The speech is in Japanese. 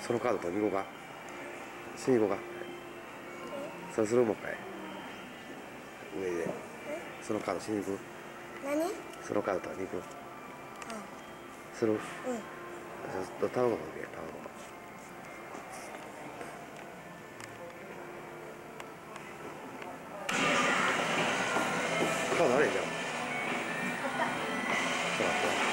そのカード取りに行こうか。しに行こうか。そうするもんかい。上で。そのカードしに行く。 何？ そのカード取りに行く。する？うん。じゃあ、頼むわけや、頼むわ。カードあれじゃん。ちょっと待って。